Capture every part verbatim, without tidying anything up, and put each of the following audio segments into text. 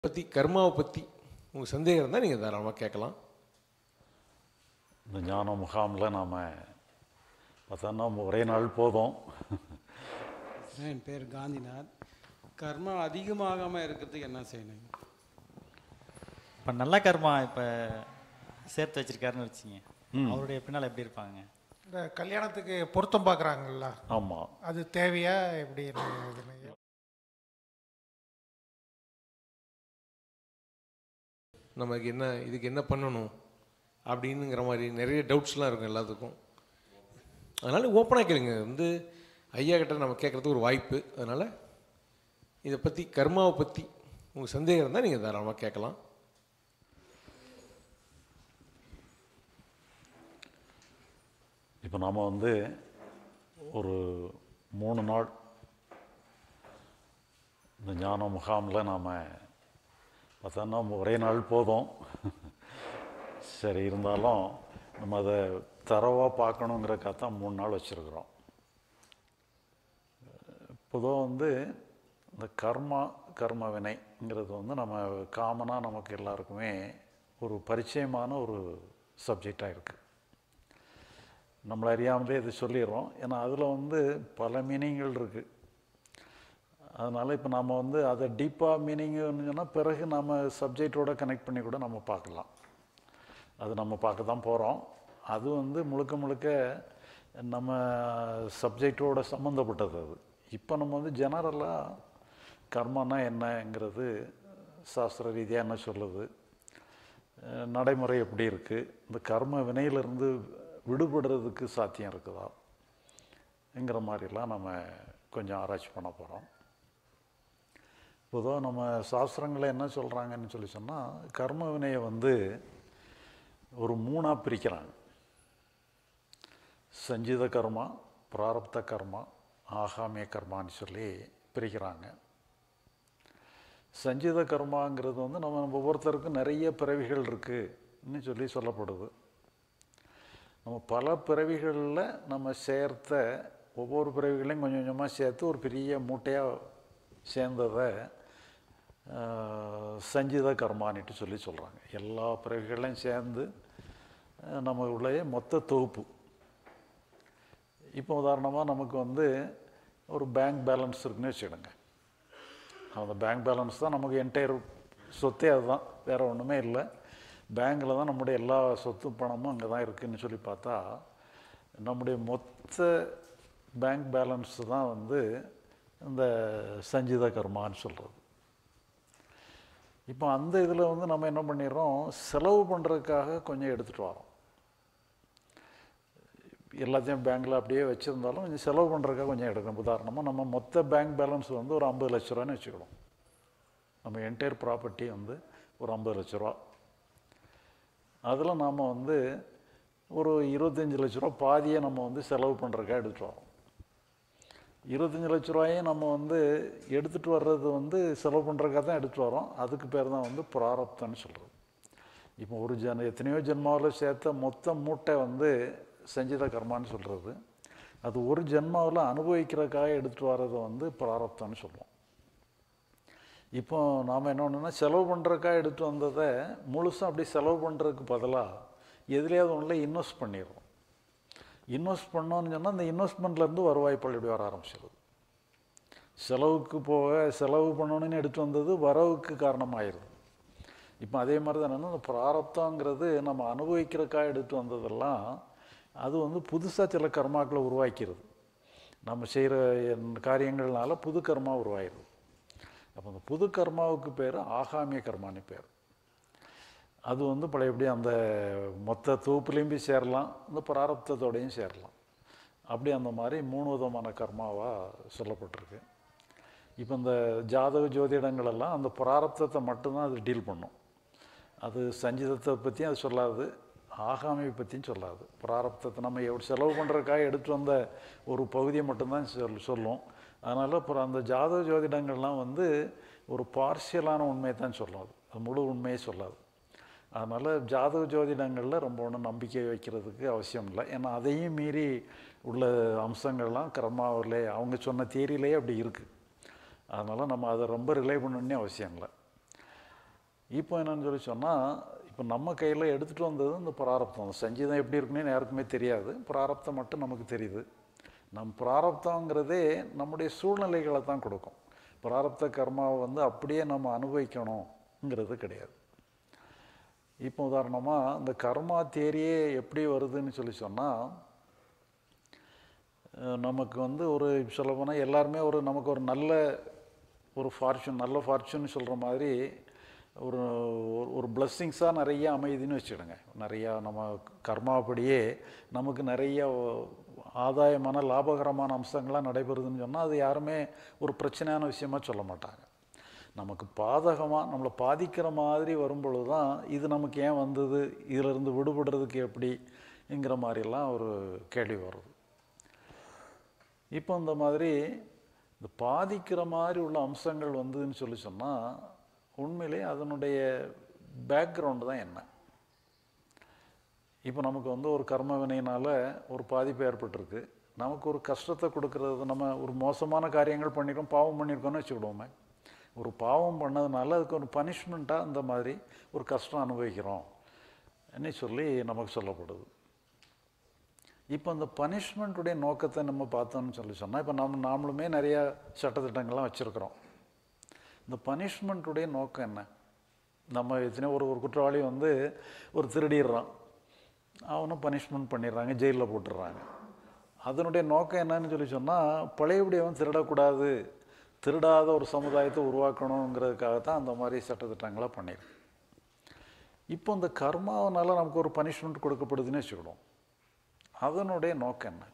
பற்றி கர்மாவை பற்றி உங்கள் சந்தேகம் இருந்தால் நீங்கள் தாராளமாக கேட்கலாம். இந்த ஞான முகாமில் நாம் பார்த்தோன்னா ஒரே நாள் போதும். என் பேர் காந்திநாத். கர்மா அதிகமாகாமல் இருக்கிறதுக்கு என்ன செய்யணும்? இப்போ நல்ல கர்மா இப்போ சேர்த்து வச்சிருக்காருன்னு வச்சுங்க, அவருடைய பின்னால் எப்படி இருப்பாங்க? இந்த கல்யாணத்துக்கு பொருத்தம் பார்க்குறாங்கல்ல, ஆமாம், அது தேவையா எப்படி? இதுன்னு நமக்கு என்ன இதுக்கு என்ன பண்ணணும் அப்படின்னுங்கிற மாதிரி நிறைய டவுட்ஸ்லாம் இருக்கும் எல்லாத்துக்கும். அதனால் ஓப்பனாக கேளுங்க. வந்து ஐயா கிட்ட நம்ம கேட்குறதுக்கு ஒரு வாய்ப்பு. அதனால் இதை பற்றி கர்மாவை பற்றி உங்கள் சந்தேகம் இருந்தால் நீங்கள் தாராளமாக கேட்கலாம். இப்போ நாம் வந்து ஒரு மூணு நாள் இந்த ஞான முகாமில் நாம் பார்த்தோன்னா ஒரே நாள் போதும். சரி, இருந்தாலும் நம்ம அதை தரவாக பார்க்கணுங்கிறக்காக தான் மூணு நாள் வச்சுருக்குறோம். பொதுவாக வந்து இந்த கர்மா கர்ம வினைங்கிறது வந்து நம்ம காமனாக நமக்கு எல்லாருக்குமே ஒரு பரிச்சயமான ஒரு சப்ஜெக்டாக இருக்குது. நம்மளை அறியாமலே இது சொல்லிடுறோம். ஏன்னா அதில் வந்து பல மீனிங்கள் இருக்குது. அதனால் இப்போ நம்ம வந்து அதை டீப்பாக மீனிங்னு சொன்னால் பிறகு நம்ம சப்ஜெக்டோடு கனெக்ட் பண்ணி கூட நம்ம பார்க்கலாம். அது நம்ம பார்க்க தான் போகிறோம். அது வந்து முழுக்க முழுக்க நம்ம சப்ஜெக்டோட சம்மந்தப்பட்டது. அது இப்போ நம்ம வந்து ஜெனரலாக கர்மனா என்னங்கிறது சாஸ்திர ரீதியாக என்ன சொல்லுது, நடைமுறை எப்படி இருக்குது, இந்த கர்ம வினையிலிருந்து விடுபடுறதுக்கு சாத்தியம் இருக்குதாங்கிற மாதிரிலாம் நம்ம கொஞ்சம் ஆராய்ச்சி பண்ண போகிறோம். பொதுவாக நம்ம சாஸ்திரங்களை என்ன சொல்கிறாங்கன்னு சொல்லி சொன்னால், கர்ம வினையை வந்து ஒரு மூணாக பிரிக்கிறாங்க. சஞ்சித கர்மா, பிராரப்த கர்மா, ஆகாமிய கர்மான்னு சொல்லி பிரிக்கிறாங்க. சஞ்சித கர்மாங்கிறது வந்து நம்ம ஒவ்வொருத்தருக்கும் நிறைய பிறவிகள் இருக்குதுன்னு சொல்லி சொல்லப்படுது. நம்ம பல பிறவிகளில் நம்ம சேர்த்த ஒவ்வொரு பிறவிகளையும் கொஞ்சம் கொஞ்சமாக சேர்த்து ஒரு பெரிய மூட்டையாக சேர்ந்ததை சஞ்சித கர்மானிட்டு சொல்லி சொல்கிறாங்க. எல்லா பிறவிகளையும் சேர்ந்து நம்ம உள்ள மொத்த தொகுப்பு. இப்போ உதாரணமாக நமக்கு வந்து ஒரு பேங்க் பேலன்ஸ் இருக்குன்னு வச்சுக்கிடுங்க. அந்த பேங்க் பேலன்ஸ் தான் நமக்கு என்டையர் சொத்தே, அதுதான், வேறு ஒன்றுமே இல்லை. பேங்கில் தான் நம்முடைய எல்லா சொத்து பணமும் அங்கே தான் இருக்குதுன்னு சொல்லி பார்த்தா, நம்முடைய மொத்த பேங்க் பேலன்ஸ் தான் வந்து இந்த சஞ்சித கர்மான்னு சொல்கிறது. இப்போ அந்த இதில் வந்து நம்ம என்ன பண்ணிடுறோம், செலவு பண்ணுறதுக்காக கொஞ்சம் எடுத்துகிட்டு வரோம். எல்லாத்தையும் பேங்கில் அப்படியே வச்சுருந்தாலும் கொஞ்சம் செலவு பண்ணுறதுக்காக கொஞ்சம் எடுக்கணும். உதாரணமாக நம்ம மொத்த பேங்க் பேலன்ஸ் வந்து ஒரு ஐம்பது லட்ச ரூபான்னு வச்சுக்கணும். நம்ம என்டையர் ப்ராப்பர்ட்டி வந்து ஒரு ஐம்பது லட்ச ரூபா. அதில் நாம் வந்து ஒரு இருபத்தஞ்சி லட்ச ரூபா பாதியை நம்ம வந்து செலவு பண்ணுறதுக்காக எடுத்துகிட்டு வரோம். இருபத்தஞ்சி லட்ச ரூபாயும் நம்ம வந்து எடுத்துகிட்டு வர்றது வந்து செலவு பண்ணுறதுக்காக தான் எடுத்துகிட்டு வரோம். அதுக்கு பேர் தான் வந்து பிராரப்தம்னு சொல்கிறது. இப்போ ஒரு ஜன எத்தனையோ ஜென்மாவில் சேர்த்த மொத்த மூட்டை வந்து சஞ்சித கர்மான்னு சொல்கிறது. அது ஒரு ஜென்மாவில் அனுபவிக்கிறதுக்காக எடுத்துகிட்டு வர்றதை வந்து பிராரப்தம்னு சொல்லுவோம். இப்போ நாம் என்ன ஒன்றுனா, செலவு பண்ணுறதுக்காக எடுத்துகிட்டு வந்ததை முழுசாக அப்படி செலவு பண்ணுறதுக்கு பதிலாக எதுலையாவது ஒன்றில் இன்வெஸ்ட் பண்ணிடுறோம். இன்வெஸ்ட் பண்ணோன்னு சொன்னால் அந்த இன்வெஸ்ட்மெண்ட்லேருந்து வருவாய்ப்பால் இப்படி வர ஆரம்பிச்சிடுது. செலவுக்கு போக செலவு பண்ணணுன்னு எடுத்து வந்தது வரவுக்கு காரணமாகிடுது. இப்போ அதே மாதிரி தான் என்னென்னா, இந்த பிராரப்தங்கிறது நம்ம அனுபவிக்கிறதுக்காக எடுத்து வந்ததெல்லாம் அது வந்து புதுசாக சில கர்மாக்களை உருவாக்கிறது. நம்ம செய்கிற காரியங்கள்னால புது கர்மா உருவாகிடுது. அப்போ அந்த புது கர்மாவுக்கு பேர் ஆகாமிய கர்மான்னு பேர். அது வந்து பழையபடி அந்த மொத்த தொகுப்புலேயும் போய் சேரலாம், இந்த பிராரப்தத்தோடையும் சேரலாம். அப்படி அந்த மாதிரி மூணு விதமான கர்மாவாக சொல்லப்பட்டிருக்கு. இப்போ இந்த ஜாதக ஜோதிடங்களெல்லாம் அந்த பிராரப்தத்தை மட்டும்தான் அது டீல் பண்ணும். அது சஞ்சிதத்தை பற்றியும் அது சொல்லாது, ஆகாமியை பற்றியும் சொல்லாது. பிராரப்தத்தை நம்ம எவ்வளோ செலவு பண்ணுறதுக்காக எடுத்துகிட்டு வந்த ஒரு பகுதியை மட்டும்தான் சொல் சொல்லும் அதனால் அப்புறம் அந்த ஜாதக ஜோதிடங்கள்லாம் வந்து ஒரு பார்ஷியலான உண்மையை தான் சொல்லும். அது அது முழு உண்மையை சொல்லாது. அதனால் ஜாதக ஜோதிடங்களில் ரொம்ப ஒன்றும் நம்பிக்கை வைக்கிறதுக்கு அவசியம் இல்லை. ஏன்னா அதையும் மீறி உள்ள அம்சங்கள்லாம் கர்மாவிலே அவங்க சொன்ன தியரியிலேயே அப்படி இருக்குது. அதனால் நம்ம அதை ரொம்ப ரிலே பண்ணணுன்னே அவசியம் இல்லை. இப்போ என்னன்னு சொல்லி சொன்னால், இப்போ நம்ம கையில் எடுத்துகிட்டு வந்தது இந்த பிராரப்தம். சஞ்சீதம் எப்படி இருக்குன்னு யாருக்குமே தெரியாது, பிராரப்தம் மட்டும் நமக்கு தெரியுது. நம் பிராரப்தங்கிறதே நம்முடைய சூழ்நிலைகளை தான் கொடுக்கும். பிராரப்த கர்மாவை வந்து அப்படியே நம்ம அனுபவிக்கணுங்கிறது கிடையாது. இப்போ உதாரணமாக இந்த கர்மா தேரியே எப்படி வருதுன்னு சொல்லி சொன்னால், நமக்கு வந்து ஒரு சொல்ல போனால் எல்லாருமே ஒரு நமக்கு ஒரு நல்ல ஒரு ஃபார்ச்சூன் நல்ல ஃபார்ச்சூன் சொல்கிற மாதிரி ஒரு ஒரு பிளஸ்ஸிங்ஸாக நிறைய அமையுதுன்னு வச்சுக்கிடுங்க. நிறையா நம்ம கர்மாப்படியே நமக்கு நிறைய ஆதாயமான லாபகரமான அம்சங்கள்லாம் நடைபெறுதுன்னு சொன்னால் அது யாருமே ஒரு பிரச்சனையான விஷயமா சொல்ல மாட்டாங்க. நமக்கு பாதகமாக நம்மளை பாதிக்கிற மாதிரி வரும்பொழுது தான் இது நமக்கு ஏன் வந்தது, இதிலிருந்து விடுபடுறதுக்கு எப்படிங்கிற மாதிரிலாம் ஒரு கேள்வி வருது. இப்போ இந்த மாதிரி இந்த பாதிக்கிற மாதிரி உள்ள அம்சங்கள் வந்ததுன்னு சொல்லி சொன்னால் உண்மையிலே அதனுடைய பேக்ரவுண்டு தான் என்ன. இப்போ நமக்கு வந்து ஒரு கர்ம வினையினால் ஒரு பாதிப்பு ஏற்பட்டிருக்கு, நமக்கு ஒரு கஷ்டத்தை கொடுக்கறது, நம்ம ஒரு மோசமான காரியங்கள் பண்ணியிருக்கோம், பாவம் பண்ணியிருக்கோம்னு வச்சுக்கிடுவோமே. ஒரு பாவம் பண்ணதுனால அதுக்கு ஒரு பனிஷ்மெண்ட்டாக இந்த மாதிரி ஒரு கஷ்டம் அனுபவிக்கிறோம் என்ன சொல்லி நமக்கு சொல்லப்படுது. இப்போ அந்த பனிஷ்மெண்ட்டுடைய நோக்கத்தை நம்ம பார்த்தோம்னு சொல்லி சொன்னால், இப்போ நம்ம நாமளுமே நிறையா சட்டத்திட்டங்கள்லாம் வச்சுருக்குறோம். இந்த பனிஷ்மெண்ட்டுடைய நோக்கம் என்ன? நம்ம எத்தனையோ ஒரு ஒரு குற்றவாளி வந்து ஒரு திருடிடுறான், அவனும் பனிஷ்மெண்ட் பண்ணிடுறாங்க, ஜெயிலில் போட்டுடுறாங்க. அதனுடைய நோக்கம் என்னன்னு சொல்லி சொன்னால், பழையபடி அவன் திருடக்கூடாது, திருடாத ஒரு சமுதாயத்தை உருவாக்கணுங்கிறதுக்காகத்தான் அந்த மாதிரி சட்டத்திட்டங்களை பண்ணிடுறோம். இப்போ இந்த கர்மாவனால நமக்கு ஒரு பனிஷ்மெண்ட் கொடுக்கப்படுதுன்னு வச்சுக்கிடுவோம். அதனுடைய நோக்கம் என்ன?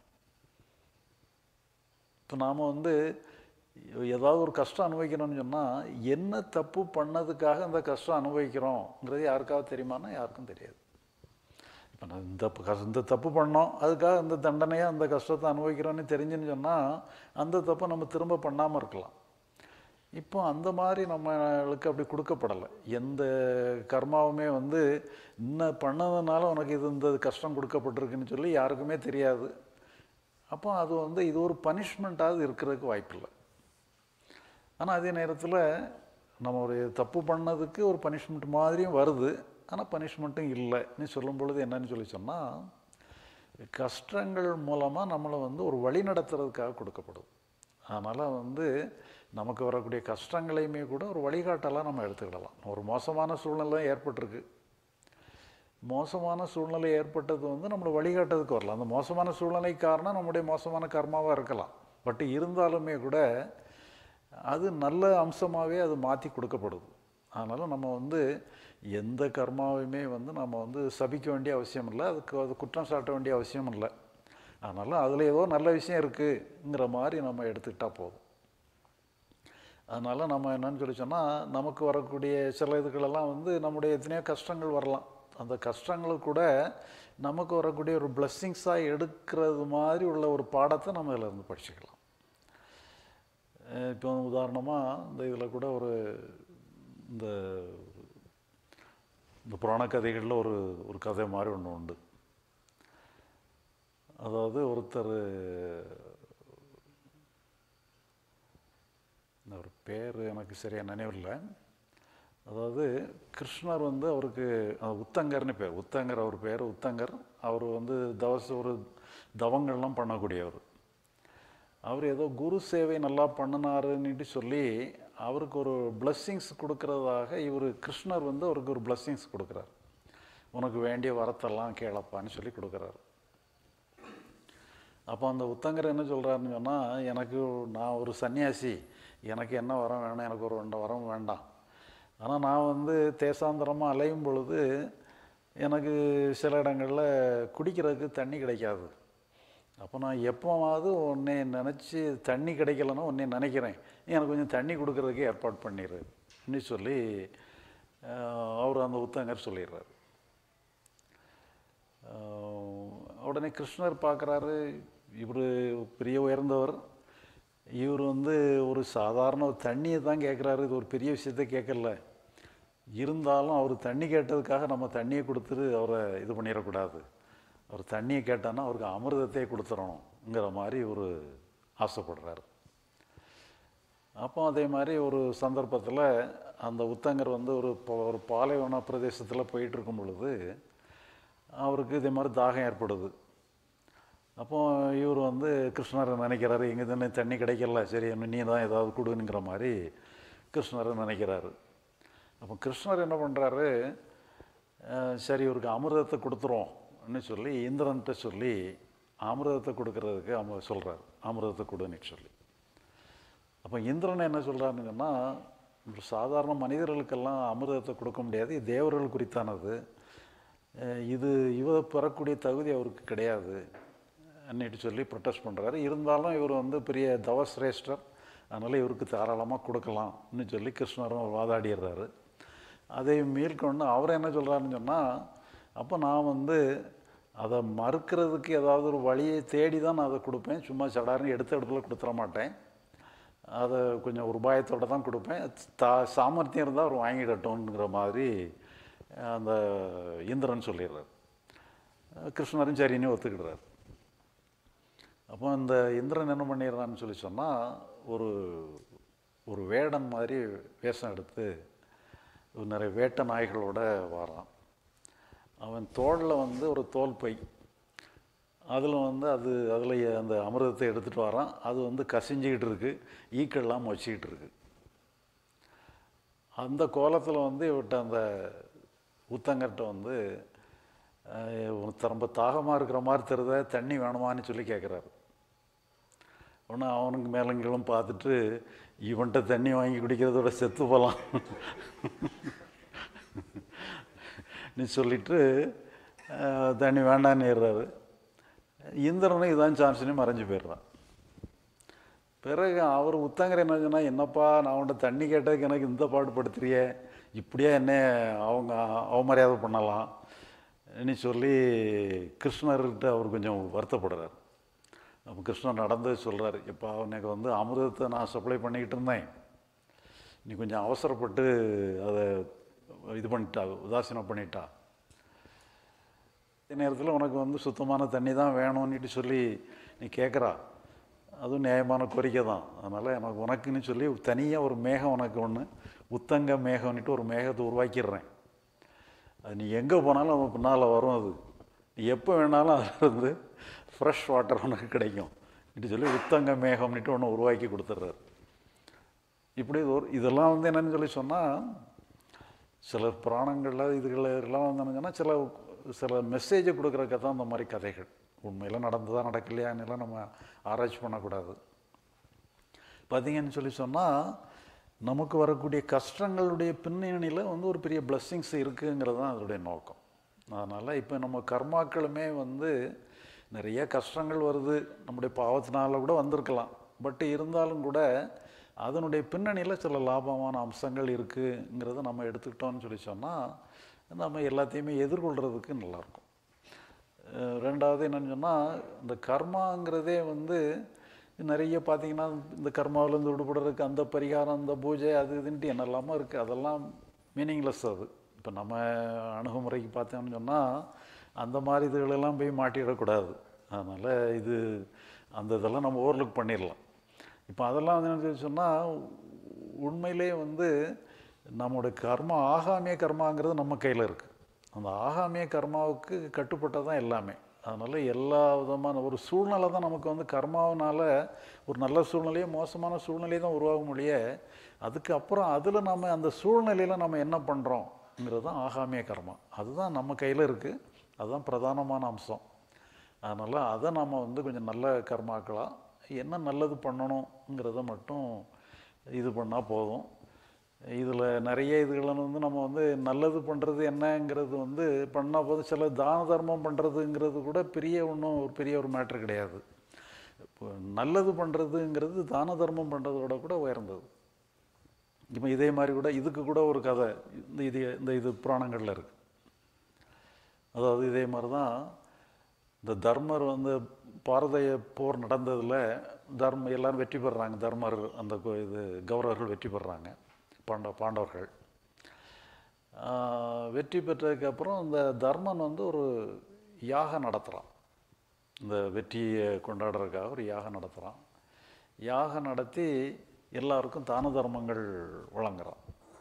இப்போ நாம் வந்து ஏதாவது ஒரு கஷ்டம் அனுபவிக்கணும்னு சொன்னால் என்ன தப்பு பண்ணதுக்காக அந்த கஷ்டம் அனுபவிக்கிறோங்கிறது யாருக்காவது தெரியுமானா யாருக்கும் தெரியாது. இப்போ நான் இந்த இந்த தப்பு பண்ணோம் அதுக்காக இந்த தண்டனையாக அந்த கஷ்டத்தை அனுபவிக்கிறோன்னு தெரிஞ்சுன்னு சொன்னால் அந்த தப்பை நம்ம திரும்ப பண்ணாமல் இருக்கலாம். இப்போ அந்த மாதிரி நம்மளுக்கு அப்படி கொடுக்கப்படலை. எந்த கர்மாவுமே வந்து இன்னும் பண்ணதுனால உனக்கு இது இந்த கஷ்டம் கொடுக்கப்பட்டிருக்குன்னு சொல்லி யாருக்குமே தெரியாது. அப்போ அது வந்து இது ஒரு பனிஷ்மெண்ட்டாவது இருக்கிறதுக்கு வாய்ப்பில்லை. ஆனால் அதே நேரத்தில் நம்ம ஒரு தப்பு பண்ணதுக்கு ஒரு பனிஷ்மெண்ட் மாதிரியும் வருது, ஆனால் பனிஷ்மெண்ட்டும் இல்லைன்னு சொல்லும் பொழுது என்னன்னு சொல்லி சொன்னால், கஷ்டங்கள் மூலமாக நம்மளை வந்து ஒரு வழி நடத்துறதுக்காக கொடுக்கப்படுது. அதனால் வந்து நமக்கு வரக்கூடிய கஷ்டங்களையுமே கூட ஒரு வழிகாட்டலாம் நம்ம எடுத்துக்கிடலாம். ஒரு மோசமான சூழ்நிலை ஏற்பட்டிருக்கு, மோசமான சூழ்நிலை ஏற்பட்டது வந்து நம்மளை வழிகாட்டுறதுக்கு வரலாம். அந்த மோசமான சூழ்நிலை காரணம் நம்முடைய மோசமான கர்மாவாக இருக்கலாம். பட் இருந்தாலுமே கூட அது நல்ல அம்சமாகவே அது மாற்றி கொடுக்கப்படுது. அதனால் நம்ம வந்து எந்த கர்மாவையுமே வந்து நம்ம வந்து சபிக்க வேண்டிய அவசியம் இல்லை, அதுக்கு அது குற்றம் சாட்ட வேண்டிய அவசியம் இல்லை. அதனால் அதில் ஏதோ நல்ல விஷயம் இருக்குங்கிற மாதிரி நம்ம எடுத்துக்கிட்டால் போதும். அதனால் நம்ம என்னன்னு சொல்லி சொன்னால், நமக்கு வரக்கூடிய சில இதுகளெல்லாம் வந்து நம்முடைய எத்தனையோ கஷ்டங்கள் வரலாம். அந்த கஷ்டங்களுக்கு கூட நமக்கு வரக்கூடிய ஒரு பிளஸ்ஸிங்ஸாக எடுக்கிறது மாதிரி உள்ள ஒரு பாடத்தை நம்ம இதில் இருந்து படிச்சுக்கலாம். இப்போ உதாரணமாக இந்த இதில் கூட ஒரு இந்த இந்த புராண கதைகளில் ஒரு ஒரு கதை மாதிரி ஒன்று உண்டு. அதாவது ஒருத்தர், ஒரு பேர் எனக்கு சரியாக நினைவில்லை, அதாவது கிருஷ்ணர் வந்து அவருக்கு உத்தங்கர்னு பேர், உத்தங்கர் அவர் பேர் உத்தங்கர். அவர் வந்து தவச ஒரு தவங்கள்லாம் பண்ணக்கூடியவர். அவர் ஏதோ குரு சேவை நல்லா பண்ணினாருன்னுட்டு சொல்லி அவருக்கு ஒரு பிளஸ்ஸிங்ஸ் கொடுக்கறதாக இவர் கிருஷ்ணர் வந்து அவருக்கு ஒரு பிளஸ்ஸிங்ஸ் கொடுக்குறார். உனக்கு வேண்டிய வரத்தெல்லாம் கேளப்பான்னு சொல்லி கொடுக்குறாரு. அப்போ அந்த உத்தங்கர் என்ன சொல்கிறாருன்னு சொன்னால், எனக்கு நான் ஒரு சன்னியாசி, எனக்கு என்ன வரம் வேணும், எனக்கு ஒரு ரெண்டு வரம் வேண்டாம். ஆனால் நான் வந்து தேசாந்தரமாக அலையும் பொழுது எனக்கு சில இடங்களில் குடிக்கிறதுக்கு தண்ணி கிடைக்காது. அப்போ நான் எப்போவாவது உன்னை நினச்சி தண்ணி கிடைக்கலன்னா உன்னை நினைக்கிறேன், எனக்கு கொஞ்சம் தண்ணி கொடுக்கறதுக்கு ஏற்பாடு பண்ணிடுன்னு சொல்லி அவர் அந்த உத்தங்கர் சொல்லிடுறாரு. உடனே கிருஷ்ணர் பார்க்குறாரு, இவர் பெரிய உயர்ந்தவர், இவர் வந்து ஒரு சாதாரண ஒரு தண்ணியை தான் கேட்குறாரு, இது ஒரு பெரிய விஷயத்த கேட்கல. இருந்தாலும் அவர் தண்ணி கேட்டதுக்காக நம்ம தண்ணியை கொடுத்துட்டு அவரை இது பண்ணிடக்கூடாது, அவர் தண்ணியை கேட்டான்னா அவருக்கு அமிர்தத்தையே கொடுத்துடணுங்கிற மாதிரி ஒரு ஆசைப்படுறாரு. அப்போ அதே மாதிரி ஒரு சந்தர்ப்பத்தில் அந்த உத்தங்கர் வந்து ஒரு ஒரு பாலைவன பிரதேசத்தில் போயிட்டு இருக்கும் பொழுது அவருக்கு இதே மாதிரி தாகம் ஏற்படுது. அப்போ இவர் வந்து கிருஷ்ணரை நினைக்கிறாரு, எங்கே தானே தண்ணி கிடைக்கல, சரி நீ தான் ஏதாவது கொடுங்கிற மாதிரி கிருஷ்ணரை நினைக்கிறாரு. அப்போ கிருஷ்ணர் என்ன பண்ணுறாரு, சரி இவருக்கு அமிர்தத்தை கொடுத்துருவோம்னு சொல்லி இந்திரன்ட்ட சொல்லி அமிர்தத்தை கொடுக்கறதுக்கு அவங்க சொல்கிறார், அமிர்தத்தை கொடுன்னு சொல்லி. அப்போ இந்திரன் என்ன சொல்கிறாருன்னு சொன்னால், சாதாரண மனிதர்களுக்கெல்லாம் அமிர்தத்தை கொடுக்க முடியாது, இது தேவர்கள் குறித்தானது, இது இவ பெறக்கூடிய தகுதி அவருக்கு கிடையாது அன்னிட்டு சொல்லி ப்ரொட்டஸ்ட் பண்ணுறாரு. இருந்தாலும் இவர் வந்து பெரிய தவசிரேஷ்டர், அதனால் இவருக்கு தாராளமாக கொடுக்கலாம்னு சொல்லி கிருஷ்ணரும் வாதாடிடுறாரு. அதை மேற்கொண்டு அவர் என்ன சொல்கிறாருன்னு சொன்னால், அப்போ நான் வந்து அதை மறுக்கிறதுக்கு ஏதாவது ஒரு வழியை தேடி தான் நான் அதை கொடுப்பேன், சும்மா சடாருன்னு எடுத்த இடத்துல கொடுத்துட மாட்டேன், அதை கொஞ்சம் உபாயத்தோடு தான் கொடுப்பேன், தா சாமர்த்தியம் இருந்தால் அவர் வாங்கிடட்டோங்கிற மாதிரி அந்த இந்திரன் சொல்லிடுறார். கிருஷ்ணரும் சரின்னு ஒத்துக்கிடுறார். அப்போ இந்த இந்திரன் என்ன பண்ணிடுறான்னு சொல்லி சொன்னால், ஒரு ஒரு வேடன் மாதிரி வேஷம் எடுத்து நிறைய வேட்ட நாய்களோட வரான். அவன் தோளில் வந்து ஒரு தோல் பை, அதில் வந்து அது அதில் அந்த அமிர்தத்தை எடுத்துகிட்டு வரான். அது வந்து கசிஞ்சிக்கிட்டு இருக்குது, ஈக்கெல்லாம் வச்சுக்கிட்டு இருக்கு. அந்த கோலத்தில் வந்து இவர்கிட்ட அந்த உத்தங்கர்கிட்ட வந்து ரொம்ப தாகமாக இருக்கிற மாதிரி தெரியுத, தண்ணி வேணுமான்னு சொல்லி கேட்குறாரு. ஒன்று அவனுக்கு மேலங்களும் பார்த்துட்டு, இவன்கிட்ட தண்ணி வாங்கி குடிக்கிறதோட செத்து போகலாம் நீ சொல்லிட்டு தண்ணி வேண்டான்னு ஏறுறாரு. இந்திரனும் இதான் சான்ஸ்னே மறைஞ்சு போயிடுறான். பிறகு அவர் உத்தங்கர் என்ன சொன்னால், என்னப்பா நான் அவன்கிட்ட தண்ணி கேட்டதுக்கு எனக்கு இந்த பாடுபடுத்துறியே, இப்படியா என்ன அவங்க அவமரியாதை பண்ணலாம் நீ சொல்லி கிருஷ்ணர்கிட்ட அவர் கொஞ்சம் வருத்தப்படுறார். அப்போ கிருஷ்ணர் நடந்தது சொல்கிறார், இப்போ அவனுக்கு வந்து அமிர்தத்தை நான் சப்ளை பண்ணிக்கிட்டு இருந்தேன், நீ கொஞ்சம் அவசரப்பட்டு அதை இது பண்ணிட்டா, உதாசீனம் பண்ணிட்டா, இந்த நேரத்தில் உனக்கு வந்து சுத்தமான தண்ணி தான் வேணும்னுட்டு சொல்லி நீ கேட்குறா, அதுவும் நியாயமான கோரிக்கை தான். அதனால் எனக்கு உனக்குன்னு சொல்லி தனியாக ஒரு மேகம், உனக்கு ஒன்று உத்தங்க மேகம்னுட்டு ஒரு மேகத்தை உருவாக்கிடுறேன், அது நீ எங்கே போனாலும் அவன் பின்னால் வரும், அது நீ எப்போ வேணாலும் அதில் இருந்து ஃப்ரெஷ் வாட்டர் உனக்கு கிடைக்கும் இப்படி சொல்லி உத்தங்க மேகம்னுட்டு ஒன்று உருவாக்கி கொடுத்துட்றாரு. இப்படி ஒரு இதெல்லாம் வந்து என்னென்னு சொல்லி சொன்னால், சில புராணங்களில் இதுகளில் எல்லாம் வந்து என்னன்னா சில சில மெசேஜை கொடுக்குறதுக்கு தான் இந்த மாதிரி கதைகள். உண்மையில் நடந்ததா நடக்கலையான்னெல்லாம் நம்ம ஆராய்ச்சி பண்ணக்கூடாது. பார்த்தீங்கன்னு சொல்லி சொன்னால், நமக்கு வரக்கூடிய கஷ்டங்களுடைய பின்னணியில் வந்து ஒரு பெரிய பிளெஸ்ஸிங்ஸ் இருக்குங்கிறது தான் அதனுடைய நோக்கம். அதனால் இப்போ நம்ம கர்மாக்களுமே வந்து நிறைய கஷ்டங்கள் வருது, நம்முடைய பாவத்தினால கூட வந்திருக்கலாம், பட் இருந்தாலும் கூட அதனுடைய பின்னணியில் சில லாபமான அம்சங்கள் இருக்குங்கிறத நம்ம எடுத்துக்கிட்டோம்னு சொல்லி சொன்னால் நம்ம எல்லாத்தையுமே எதிர்கொள்கிறதுக்கு நல்லாயிருக்கும். ரெண்டாவது என்னென்னு சொன்னால், இந்த கர்மாங்கிறதே வந்து நிறைய பார்த்திங்கன்னா இந்த கர்மாவிலேருந்து விடுபடுறதுக்கு அந்த பரிகாரம், அந்த பூஜை, அது இதுன்ட்டு என்னெல்லாமோ இருக்குது, அதெல்லாம் மீனிங்லெஸ். அது இப்போ நம்ம அணுகுமுறைக்கு பார்த்தோம்னு சொன்னால் அந்த மாதிரி இதுகளெல்லாம் போய் மாட்டிடக்கூடாது. அதனால் இது அந்த இதெல்லாம் நம்ம ஓவர்லுக் பண்ணிடலாம். இப்போ அதெல்லாம் வந்து என்ன சொன்னால், உண்மையிலே வந்து நம்மளுடைய கர்மா ஆகாமிய கர்மாங்கிறது நம்ம கையில் இருக்குது. அந்த ஆகாமிய கர்மாவுக்கு கட்டுப்பட்டால் தான் எல்லாமே. அதனால் எல்லா விதமான ஒரு சூழ்நிலை தான் நமக்கு வந்து கர்மாவனால் ஒரு நல்ல சூழ்நிலையோ மோசமான சூழ்நிலையை தான் உருவாக முடிய, அதுக்கப்புறம் அதில் நம்ம அந்த சூழ்நிலையில் நம்ம என்ன பண்ணுறோங்கிறது தான் ஆகாமிய கர்மா. அதுதான் நம்ம கையில் இருக்குது, அதுதான் பிரதானமான அம்சம். அதனால் அதை நம்ம வந்து கொஞ்சம் நல்ல கர்மாக்களாக என்ன நல்லது பண்ணணுங்கிறத மட்டும் இது பண்ணால் போதும். இதில் நிறைய இதுகளை வந்து நம்ம வந்து நல்லது பண்ணுறது என்னங்கிறது வந்து பண்ணால் போதும். சில தான தர்மம் பண்ணுறதுங்கிறது கூட பெரிய ஒன்றும் ஒரு பெரிய ஒரு மேட்ரு கிடையாது. இப்போ நல்லது பண்ணுறதுங்கிறது தான தர்மம் பண்ணுறதோட கூட உயர்ந்தது. இப்போ இதே மாதிரி கூட இதுக்கு கூட ஒரு கதை இந்த இது இந்த இது புராணங்களில் இருக்குது. அதாவது இதே மாதிரி தான் இந்த தர்மர் வந்து பாரதிய போர் நடந்ததில் தர்ம எல்லோரும் வெற்றி பெறுறாங்க. தர்மர் அந்த இது கௌரவர்கள் வெற்றி பெறுறாங்க, பாண்ட பாண்டவர்கள் வெற்றி பெற்றதுக்கப்புறம் இந்த தர்மன் வந்து ஒரு யாகம் நடத்துகிறான். இந்த வெற்றியை கொண்டாடுறதுக்காக ஒரு யாகம் நடத்துகிறான். யாகம் நடத்தி எல்லாருக்கும் தான தர்மங்கள் வழங்குறான்.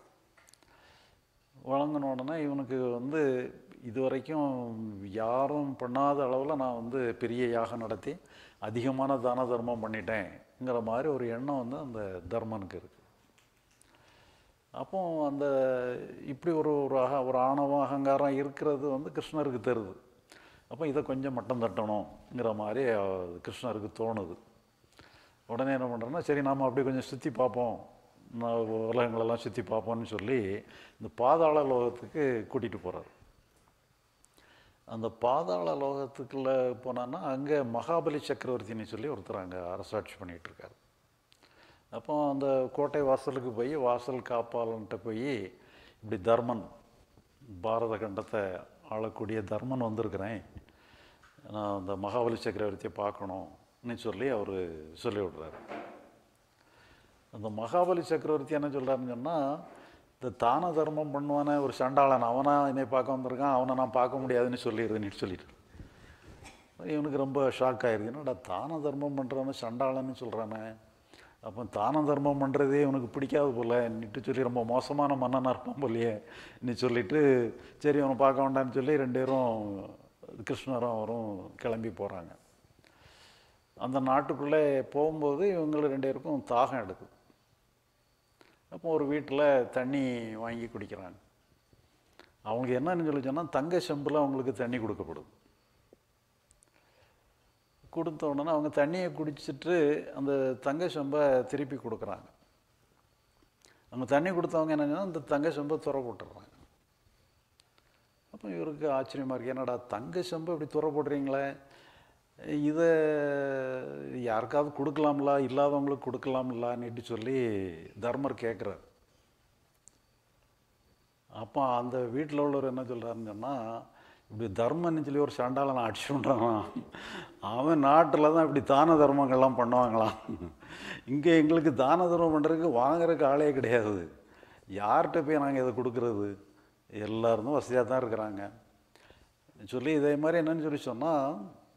வழங்கின உடனே இவனுக்கு வந்து இது வரைக்கும் யாரும் பண்ணாத அளவில் நான் வந்து பெரிய யாகம் நடத்தி அதிகமான தான தர்மம் பண்ணிட்டேங்கிற மாதிரி ஒரு எண்ணம் வந்து அந்த தர்மனுக்கு இருக்குது. அப்போ அந்த இப்படி ஒரு ஒரு அக ஒரு ஆணவம் அகங்காரம் இருக்கிறது வந்து கிருஷ்ணருக்கு தெரியுது. அப்போ இதை கொஞ்சம் மட்டம் தட்டணுங்கிற மாதிரி கிருஷ்ணருக்கு தோணுது. உடனே என்ன பண்ணுறேன்னா, சரி நாம் அப்படி கொஞ்சம் சுற்றி பார்ப்போம், உலகங்களெல்லாம் சுற்றி பார்ப்போம்னு சொல்லி இந்த பாதாள லோகத்துக்கு கூட்டிகிட்டு போகிறார். அந்த பாதாள லோகத்துக்குள்ளே போனான்னா அங்கே மகாபலி சக்கரவர்த்தின்னு சொல்லி ஒருத்தர் அங்கே அரசாட்சி பண்ணிகிட்டு இருக்கார். அப்போ அந்த கோட்டை வாசலுக்கு போய் வாசல் காப்பாளன்ட்ட போய் இப்படி தர்மன், பாரத கண்டத்தை ஆளக்கூடிய தர்மன் வந்திருக்கிறேன், நான் அந்த மகாபலி சக்கரவர்த்தியை பார்க்கணும்னு சொல்லி அவர் சொல்லி விடுறாரு. அந்த மகாபலி சக்கரவர்த்தி என்ன சொல்கிறாருன்னு சொன்னால், இந்த தான தர்மம் பண்ணுவானே ஒரு சண்டாளன், அவனா என்னை பார்க்க வந்திருக்கான், அவனை நான் பார்க்க முடியாதுன்னு சொல்லிடுறேன்னு சொல்லிட்டு இவனுக்கு ரொம்ப ஷாக் ஆகிருக்கு. என்னடா தான தர்மம் பண்ணுறானே சண்டாளன்னு சொல்கிறானே, அப்போ தான தர்மம் பண்ணுறதே இவனுக்கு பிடிக்காது போல் நிட்டு சொல்லி ரொம்ப மோசமான மன்னனாக இருப்பான் போலையே நீ சொல்லிவிட்டு சரி அவனை பார்க்க வேண்டான்னு சொல்லி ரெண்டு பேரும் கிருஷ்ணரும் அவரும் கிளம்பி போகிறாங்க. அந்த நாட்டுக்குள்ளே போகும்போது இவங்க ரெண்டு பேருக்கும் தாகம் எடுக்குது. அப்போ ஒரு வீட்டில் தண்ணி வாங்கி குடிக்கிறாங்க. அவங்களுக்கு என்னன்னு சொல்லி சொன்னால் தங்க செம்பில் அவங்களுக்கு தண்ணி கொடுக்கப்படுது. கொடுத்த உடனே அவங்க தண்ணியை குடிச்சிட்டு அந்த தங்க செம்பை திருப்பி கொடுக்குறாங்க. அவங்க தண்ணி கொடுத்தவங்க என்னன்னா அந்த தங்க செம்பை துற போட்டுடுறாங்க. அப்போ இவருக்கு ஆச்சரியமாக இருக்குது, என்னடா தங்க செம்பை இப்படி துற போடுறீங்களே, இதை யாருக்காவது கொடுக்கலாம்ல, இல்லாதவங்களுக்கு கொடுக்கலாம்லான்னுட்டு சொல்லி தர்மர் கேட்குறார். அப்போ அந்த வீட்டில் உள்ளவர் என்ன சொல்கிறாருன்னு சொன்னால், இப்படி தர்மன்னு சொல்லி ஒரு சண்டாளனை அடிச்சு விட்றான், அவன் நாட்டில் தான் இப்படி தான தர்மங்கள்லாம் பண்ணுவாங்களாம், இங்கே எங்களுக்கு தான தர்மம் பண்ணுறதுக்கு வாங்குறதுக்கு ஆளே கிடையாது, யார்கிட்ட போய் நாங்கள் இதை கொடுக்குறது, எல்லாரும் வசதியாக தான் இருக்கிறாங்க சொல்லி இதே மாதிரி என்னன்னு சொல்லி சொன்னால்,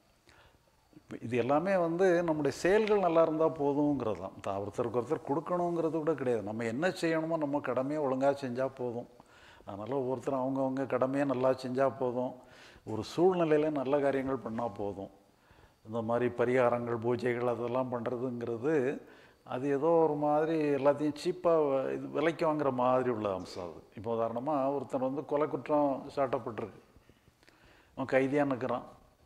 இது எல்லாமே வந்து நம்முடைய செயல்கள் நல்லா இருந்தால் போதுங்கிறது தான். தான் ஒருத்தருக்கு ஒருத்தர் கொடுக்கணுங்கிறது கூட கிடையாது. நம்ம என்ன செய்யணுமோ நம்ம கடமையை ஒழுங்காக செஞ்சால் போதும். அதனால் ஒவ்வொருத்தரும் அவங்கவுங்க கடமையை நல்லா செஞ்சால் போதும். ஒரு சூழ்நிலையில் நல்ல காரியங்கள் பண்ணால் போதும். இந்த மாதிரி பரிகாரங்கள் பூஜைகள் அதெல்லாம் பண்ணுறதுங்கிறது அது ஏதோ ஒரு மாதிரி எல்லாத்தையும் சீப்பாக இது விலைக்கு வாங்குற மாதிரி உள்ள அம்சம் அது. இப்போ உதாரணமாக ஒருத்தர் வந்து கொலை குற்றம் சாட்டப்பட்டிருக்கு, அவன் கைதியாக நிற்கிறான்.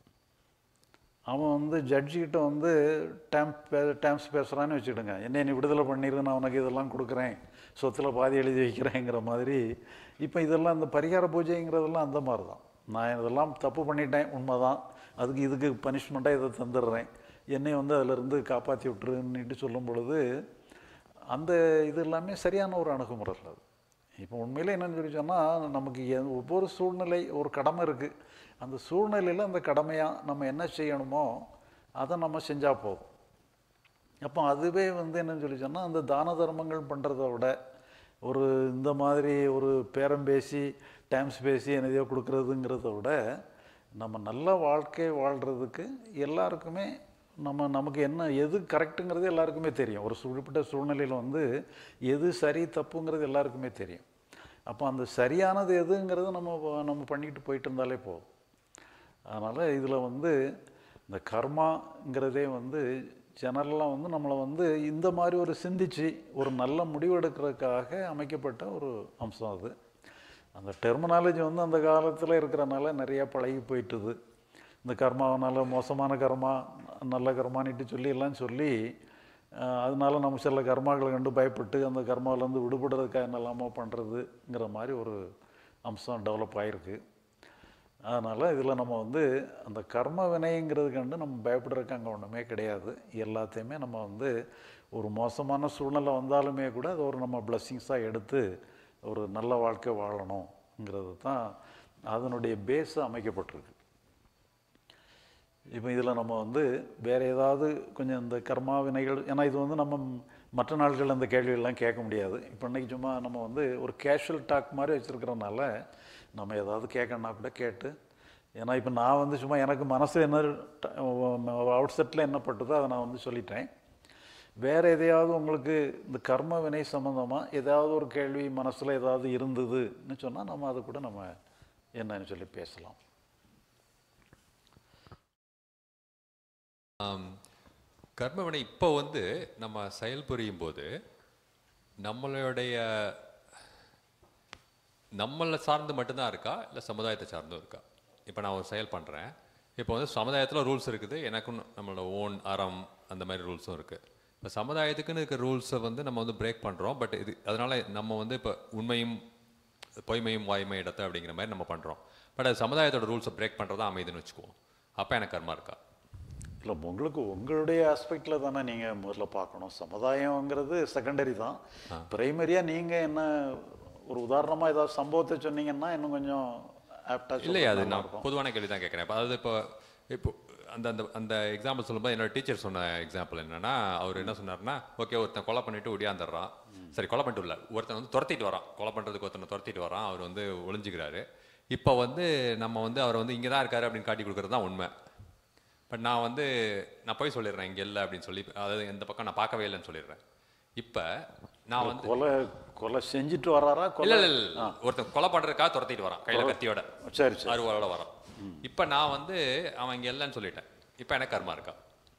அவன் வந்து ஜட்ஜிக்கிட்ட வந்து டேம்ப் பே டேம்ப்ஸ் பேசுகிறான்னு வச்சுக்கிடுங்க, என்ன நீ விடுதலை பண்ணிடு, நான் உனக்கு இதெல்லாம் கொடுக்குறேன், சொத்தில் பாதி எழுதி வைக்கிறேங்கிற மாதிரி. இப்போ இதெல்லாம் இந்த பரிகார பூஜைங்கிறதெல்லாம் அந்த மாதிரி தான். நான் இதெல்லாம் தப்பு பண்ணிட்டேன் உண்மை தான், அதுக்கு இதுக்கு பனிஷ்மெண்ட்டாக இதை தந்துடுறேன், என்னை வந்து அதிலிருந்து காப்பாற்றி விட்டுருன்னுட்டு சொல்லும் பொழுது அந்த இது எல்லாமே சரியான ஒரு அணுகுமுறை இல்லை. இப்போ உண்மையில் என்னென்னு சொல்லி சொன்னால், நமக்கு ஒவ்வொரு சூழ்நிலை ஒரு கடமை இருக்குது, அந்த சூழ்நிலையில் அந்த கடமையாக நம்ம என்ன செய்யணுமோ அதை நம்ம செஞ்சால் போதும். அப்போ அதுவே வந்து என்னன்னு சொல்லி சொன்னால், அந்த தான தர்மங்கள் பண்ணுறத விட ஒரு இந்த மாதிரி ஒரு பேரம் பேசி டைம்ஸ் பேசி என்னதையோ கொடுக்குறதுங்கிறத விட நம்ம நல்ல வாழ்க்கை வாழ்கிறதுக்கு எல்லாருக்குமே நம்ம நமக்கு என்ன எது கரெக்டுங்கிறது எல்லாருக்குமே தெரியும். ஒரு குறிப்பிட்ட சூழ்நிலையில் வந்து எது சரி தப்புங்கிறது எல்லாருக்குமே தெரியும். அப்போ அந்த சரியானது எதுங்கிறது நம்ம நம்ம பண்ணிக்கிட்டு போயிட்டு இருந்தாலே போதும். அதனால் இதில் வந்து இந்த கர்மாங்கிறதே வந்து ஜெனரலாக வந்து நம்மளை வந்து இந்த மாதிரி ஒரு சிந்திச்சு ஒரு நல்ல முடிவு எடுக்கிறதுக்காக அமைக்கப்பட்ட ஒரு அம்சம் அது. அந்த டெர்மினாலஜி வந்து அந்த காலத்தில் இருக்கிறனால நிறையா பழகி போயிட்டுது. இந்த கர்மாவனால மோசமான கர்மா நல்ல கர்மானிட்டு சொல்லி எல்லாம் சொல்லி அதனால நம்ம சில கர்மாக்களை கண்டு பயப்பட்டு அந்த கர்மாவிலேருந்து விடுபடுறதுக்காக என்னெல்லாமோ பண்ணுறதுங்கிற மாதிரி ஒரு அம்சம் டெவலப் ஆகிருக்கு. அதனால் இதில் நம்ம வந்து அந்த கர்ம வினைங்கிறது கண்டு நம்ம பயப்படுறதுக்கு அங்கே ஒன்றுமே கிடையாது. எல்லாத்தையுமே நம்ம வந்து ஒரு மோசமான சூழ்நிலை வந்தாலுமே கூட அது ஒரு நம்ம பிளஸ்ஸிங்ஸாக எடுத்து ஒரு நல்ல வாழ்க்கை வாழணுங்கிறது தான் அதனுடைய பேஸு அமைக்கப்பட்டிருக்கு. இப்போ இதில் நம்ம வந்து வேறு ஏதாவது கொஞ்சம் இந்த கர்மா வினைகள், ஏன்னா இது வந்து நம்ம மற்ற நாட்கள் அந்த கேள்விகள்லாம் கேட்க முடியாது. இப்போ இன்றைக்கி சும்மா நம்ம வந்து ஒரு கேஷுவல் டாக் மாதிரி வச்சுருக்கிறனால நம்ம ஏதாவது கேட்கணுன்னா கூட கேட்டு, ஏன்னா இப்போ நான் வந்து சும்மா எனக்கு மனசு என்ன அவுட் செட்டில் என்ன பட்டுதோ அதை நான் வந்து சொல்லிட்டேன். வேறு எதையாவது உங்களுக்கு இந்த கர்ம வினை சம்மந்தமாக ஏதாவது ஒரு கேள்வி மனசில் ஏதாவது இருந்ததுன்னு சொன்னால் நம்ம அதை கூட நம்ம என்னன்னு சொல்லி பேசலாம். கர்மவினை இப்போ வந்து நம்ம செயல்புரியும் போது நம்மளுடைய நம்மளை சார்ந்து மட்டும்தான் இருக்கா இல்லை சமுதாயத்தை சார்ந்தும் இருக்கா? இப்போ நான் ஒரு செயல் பண்ணுறேன், இப்போ வந்து சமுதாயத்தில் ரூல்ஸ் இருக்குது, எனக்கும் நம்மளோட ஓன் அறம் அந்த மாதிரி ரூல்ஸும் இருக்குது. இப்போ சமுதாயத்துக்குன்னு இருக்கிற ரூல்ஸை வந்து நம்ம வந்து பிரேக் பண்ணுறோம். பட் இது அதனால் நம்ம வந்து இப்போ உண்மையும் பொய்மையும் வாய்மை இடத்தை அப்படிங்கிற மாதிரி நம்ம பண்ணுறோம். பட் அது சமுதாயத்தோட ரூல்ஸை பிரேக் பண்ணுறதா அமைதுன்னு வச்சுக்குவோம். அப்போ எனக்கு கர்மா இருக்கா? இல்லை, உங்களுக்கு உங்களுடைய ஆஸ்பெக்டில் தானே நீங்கள் முதல்ல பார்க்கணும். சமுதாயங்கிறது செகண்டரி தான். பிரைமரியாக நீங்கள் என்ன ஒரு உதாரணமாக ஏதாவது சம்பவத்தை சொன்னீங்கன்னா இன்னும் கொஞ்சம் ஆப்டாக இல்லையா? அது நான் பொதுவான கேள்வி தான் கேட்குறேன். இப்போ அதாவது இப்போ இப்போ அந்த அந்த அந்த எக்ஸாம்பிள் சொல்லும்போது என்னோட டீச்சர் சொன்ன எக்ஸாம்பிள் என்னன்னா, அவர் என்ன சொன்னார்னா, ஓகே ஒருத்தன் கொலை பண்ணிட்டு ஒடியாந்துடுறான், சரி கொலை பண்ணிட்டு இல்லை, ஒருத்தன் வந்து துரத்திட்டு வரான், கொலை பண்ணுறதுக்கு ஒருத்தனை துரத்திட்டு வரான், அவர் வந்து ஒளிஞ்சிக்கிறாரு. இப்போ வந்து நம்ம வந்து அவர் வந்து இங்கே தான் இருக்காரு அப்படின்னு காட்டி கொடுக்குறது தான் உண்மை. பட் நான் வந்து நான் போய் சொல்லிடுறேன் இங்கே இல்லை அப்படின்னு சொல்லி, அதாவது எந்த பக்கம் நான் பார்க்கவே இல்லைன்னு சொல்லிடுறேன். இப்போ நான் வந்து கொலை கொலை செஞ்சுட்டு வராரா? இல்லை இல்லை இல்லை ஒருத்தன் கொலை பண்ணுறதுக்காக துரத்திட்டு வரான் கையில் கத்தியோட, சரி சரி அறுவாரோட வரான். இப்போ நான் வந்து அவன் இங்கே இல்லைன்னு சொல்லிட்டேன், இப்போ எனக்கு கர்மா இருக்கா?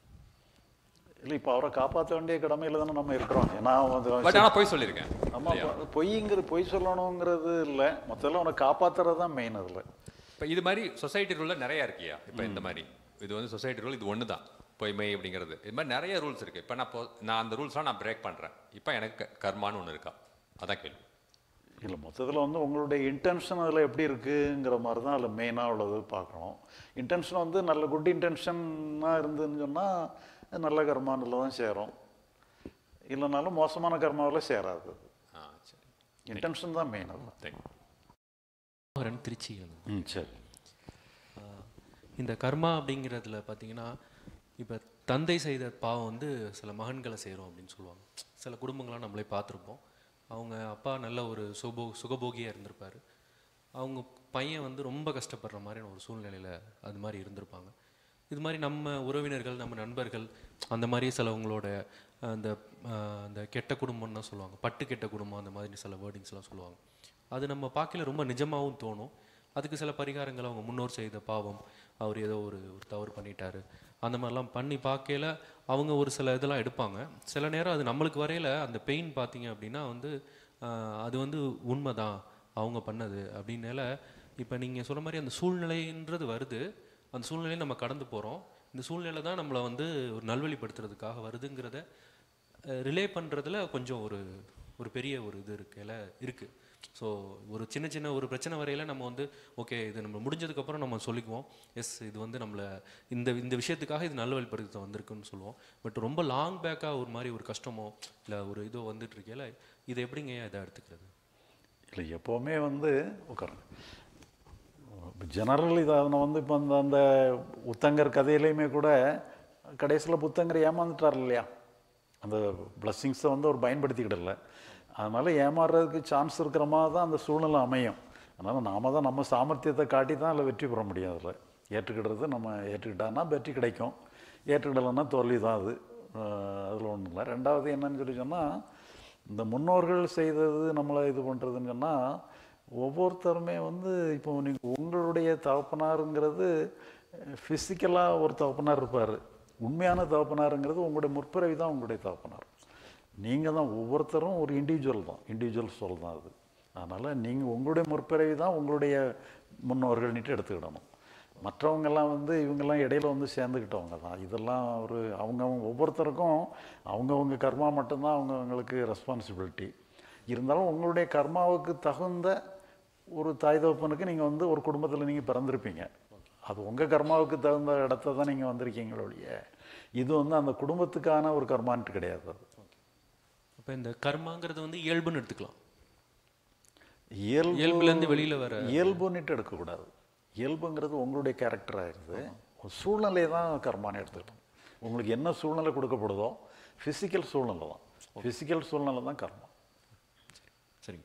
இல்லை, இப்போ அவரை காப்பாற்ற வேண்டிய கடமையில் தானே நம்ம இருக்கிறோம். ஏன்னா பட் ஆனால் பொய் சொல்லியிருக்கேன். நம்ம பொய்ங்கிற பொய் சொல்லணுங்கிறது இல்லை, மொத்தத்தில் அவனை காப்பாற்றுறது தான் மெயின். அதில் இப்போ இது மாதிரி சொசைட்டி ரூலில் நிறையா இருக்கியா? இப்போ இந்த மாதிரி இது வந்து சொசைட்டி ரூல், இது ஒன்று தான் பொய்மை அப்படிங்கிறது. இது மாதிரி நிறைய ரூல்ஸ் இருக்குது. இப்போ நான் நான் அந்த ரூல்ஸ்லாம் நான் பிரேக் பண்ணுறேன், இப்போ எனக்கு கர்மான்னு ஒன்று இருக்கா? அதான் கேள்வி. இல்லை, மொத்தத்தில் வந்து உங்களுடைய இன்டென்ஷன் அதில் எப்படி இருக்குங்கிற மாதிரி தான் அதில் மெயினாக உள்ளது பார்க்குறோம். இன்டென்ஷன் வந்து நல்ல குட் இன்டென்ஷனாக இருந்துன்னு சொன்னால் நல்ல கர்மானில் தான் சேரும், இல்லைனாலும் மோசமான கர்மாவில் சேராது. ஆ சரி, இன்டென்ஷன் தான் மெயின். அதில் தேங்க்யூ. திருச்சி. ம் சரி. இந்த கர்மா அப்படிங்கிறதுல பார்த்தீங்கன்னா, இப்போ தந்தை செய்த பாவம் வந்து சில மகன்களை செய்கிறோம் அப்படின்னு சொல்லுவாங்க. சில குடும்பங்களாம் நம்மளே பார்த்துருப்போம். அவங்க அப்பா நல்ல ஒரு சுபோ சுகபோகியாக இருந்திருப்பார், அவங்க பையன் வந்து ரொம்ப கஷ்டப்படுற மாதிரியான ஒரு சூழ்நிலையில் அது மாதிரி இருந்திருப்பாங்க. இது மாதிரி நம்ம உறவினர்கள், நம்ம நண்பர்கள், அந்த மாதிரி சிலவங்களோட அந்த அந்த கெட்ட குடும்பம்னு தான் சொல்லுவாங்க, பட்டு கெட்ட குடும்பம், அந்த மாதிரி சில வேர்டிங்ஸ்லாம் சொல்லுவாங்க. அது நம்ம பார்க்கல ரொம்ப நிஜமாகவும் தோணும். அதுக்கு சில பரிகாரங்கள், அவங்க முன்னோர் செய்த பாவம், அவர் ஏதோ ஒரு ஒரு தவறு பண்ணிட்டாரு, அந்த மாதிரிலாம் பண்ணி பார்க்கல அவங்க ஒரு சில இதெல்லாம் எடுப்பாங்க. சில நேரம் அது நம்மளுக்கு வரையில் அந்த பெயின் பார்த்தீங்க அப்படின்னா வந்து அது வந்து உண்மை தான் அவங்க பண்ணது அப்படின்னால, இப்போ நீங்கள் சொன்ன மாதிரி அந்த சூழ்நிலைன்றது வருது, அந்த சூழ்நிலையை நம்ம கடந்து போகிறோம். இந்த சூழ்நிலை தான் நம்மளை வந்து ஒரு நல்வழிப்படுத்துறதுக்காக வருதுங்கிறத ரிலே பண்ணுறதுல கொஞ்சம் ஒரு ஒரு பெரிய ஒரு இது இருக்குல்ல இருக்குது. ஸோ ஒரு சின்ன சின்ன ஒரு பிரச்சனை வரையில் நம்ம வந்து ஓகே இது நம்ம முடிஞ்சதுக்கப்புறம் நம்ம சொல்லிக்குவோம், எஸ் இது வந்து நம்மளை இந்த இந்த விஷயத்துக்காக இது நல்வழிப்படுத்த வந்திருக்குன்னு சொல்லுவோம். பட் ரொம்ப லாங் பேக்காக ஒரு மாதிரி ஒரு கஷ்டமோ இல்லை ஒரு இதோ வந்துட்டு இருக்கேல, இது எப்படிங்க இதை எடுத்துக்கிறது? இல்லை, எப்போவுமே வந்து உட்காருங்க. ஜெனரல் இதை வந்து இப்போ அந்த அந்த உத்தங்கர் கதையிலையுமே கூட கடைசியில் புத்தங்கர் ஏமாந்துட்டார் இல்லையா? அந்த பிளஸ்ஸிங்ஸை வந்து அவர் பயன்படுத்திக்கிடல, அதனால் ஏமாறுறதுக்கு சான்ஸ் இருக்கிற மாதிரி தான் அந்த சூழ்நிலை அமையும். அதனால் நாம் தான் நம்ம சாமர்த்தியத்தை காட்டி தான் அதில் வெற்றி பெற முடியும். அதில் ஏற்றுக்கிடுறது நம்ம ஏற்றுக்கிட்டான்னா வெற்றி கிடைக்கும், ஏற்றுக்கிடலைன்னா தோல்வி தான். அது அதில் ஒன்றும் இல்லை. ரெண்டாவது என்னன்னு சொல்லி சொன்னால், இந்த முன்னோர்கள் செய்தது நம்மளை இது பண்ணுறதுன்னு சொன்னால், ஒவ்வொருத்தருமே வந்து இப்போ நீங்கள் உங்களுடைய தகப்பனாருங்கிறது ஃபிசிக்கலாக ஒரு தகப்பனார் இருப்பார், உண்மையான தகப்பனாருங்கிறது உங்களுடைய முற்பிறவி தான் உங்களுடைய தகப்பனார். நீங்கள் தான் ஒவ்வொருத்தரும் ஒரு இண்டிவிஜுவல் தான், இண்டிவிஜுவல் சொல் தான் அது. அதனால் நீங்கள் உங்களுடைய முற்பிறவி தான் உங்களுடைய முன்னோர்கள்னுட்டு எடுத்துக்கிடணும். மற்றவங்கெல்லாம் வந்து இவங்கெல்லாம் இடையில வந்து சேர்ந்துக்கிட்டவங்க தான். இதெல்லாம் ஒரு அவங்கவுங்க ஒவ்வொருத்தருக்கும் அவங்கவுங்க கர்மா மட்டும்தான் அவங்கவுங்களுக்கு ரெஸ்பான்சிபிலிட்டி. இருந்தாலும் உங்களுடைய கர்மாவுக்கு தகுந்த ஒரு தாய் தகப்பனுக்கு நீங்கள் வந்து ஒரு குடும்பத்தில் நீங்கள் பிறந்திருப்பீங்க. அது உங்கள் கர்மாவுக்கு தகுந்த இடத்த தான் நீங்கள் வந்திருக்கீங்களோடைய. இது வந்து அந்த குடும்பத்துக்கான ஒரு கர்மான்ட்டு கிடையாது. அது இப்போ இந்த கர்மாங்கிறது வந்து இயல்புன்னு எடுத்துக்கலாம். இயல்பு இயல்புலேருந்து வெளியில் வர இயல்புன்னுட்டு எடுக்கக்கூடாது. இயல்புங்கிறது உங்களுடைய கேரக்டர் ஆகிடுது. சூழ்நிலையை தான் கர்மான்னு எடுத்துக்கணும். உங்களுக்கு என்ன சூழ்நிலை கொடுக்கப்படுதோ, ஃபிசிக்கல் சூழ்நிலை தான், ஃபிசிக்கல் சூழ்நிலை தான் கர்மா. சரி,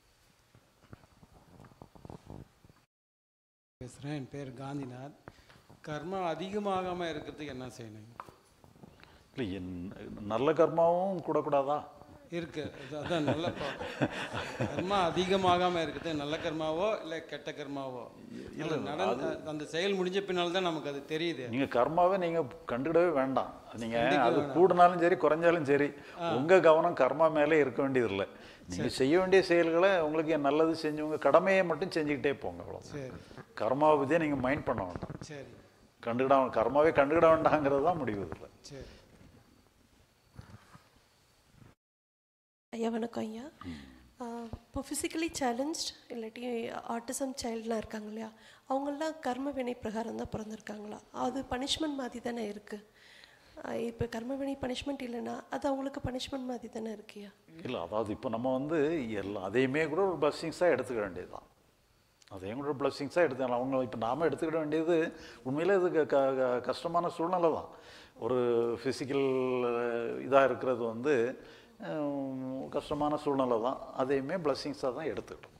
பேசுகிறேன். என் பேர் காந்திநாத். கர்மா அதிகமாகாமல் இருக்கிறதுக்கு என்ன செய்யணும்? இல்லை என்- நல்ல கர்மாவும் கூடக்கூடாதா? இருக்கு அது- அதான் நல்ல பா- கர்மா அதிகமாகாமல் இருக்குது நல்ல கர்மாவோ இல்லை கெட்ட கர்மாவோ இல்லை நடந்த அந்த செயல் முடிஞ்ச பின்னால் தான் நமக்கு அது தெரியுது. நீங்கள் கர்மாவை நீங்கள் கண்டுக்கிடவே வேண்டாம். நீங்கள் அது கூடினாலும் சரி குறைஞ்சாலும் சரி உங்கள் கவனம் கர்மா மேலே இருக்க வேண்டியதில்லை. நீங்கள் செய்ய வேண்டிய செயல்களை உங்களுக்கு நல்லது செஞ்சு உங்கள் கடமையை மட்டும் செஞ்சுக்கிட்டே போங்க. அவ்வளோ சரி கர்மாவை பற்றியே நீங்கள் மைண்ட் பண்ண வேண்டாம். சரி கண்டுக்கிட கர்மாவே கண்டுக்கிட வேண்டாங்கிறது தான் முடிவு இல்லை. சரி. ஐயா வணக்கம் ஐயா. இப்போ ஃபிசிக்கலி சேலஞ்ச் இல்லாட்டி ஆட்டிசம் சைல்டெலாம் இருக்காங்க இல்லையா, அவங்களாம் கர்ம வினை பிரகாரம் தான் பிறந்திருக்காங்களா? அது பனிஷ்மெண்ட் மாதிரி தானே இருக்குது. இப்போ கர்ம வினை பனிஷ்மெண்ட் இல்லைன்னா அது அவங்களுக்கு பனிஷ்மெண்ட் மாதிரி தானே இருக்கியா? இல்லை, அதாவது இப்போ நம்ம வந்து எல்லாம் அதையுமே கூட ஒரு பிளஸ்ஸிங்ஸாக எடுத்துக்க வேண்டியது தான். அதையும் கூட ஒரு பிளஸ்ஸிங்ஸாக எடுத்துக்கலாம். அவங்க இப்போ நாம் எடுத்துக்கிட வேண்டியது உண்மையிலே இது க க- கஷ்டமான சூழ்நிலை தான். ஒரு ஃபிசிக்கல் இதாக இருக்கிறது வந்து ஹம், கஷ்டமான சூழ்நிலை தான். அதையுமே பிளஸ்ஸிங்ஸாக தான் எடுத்துக்கிட்டோம்.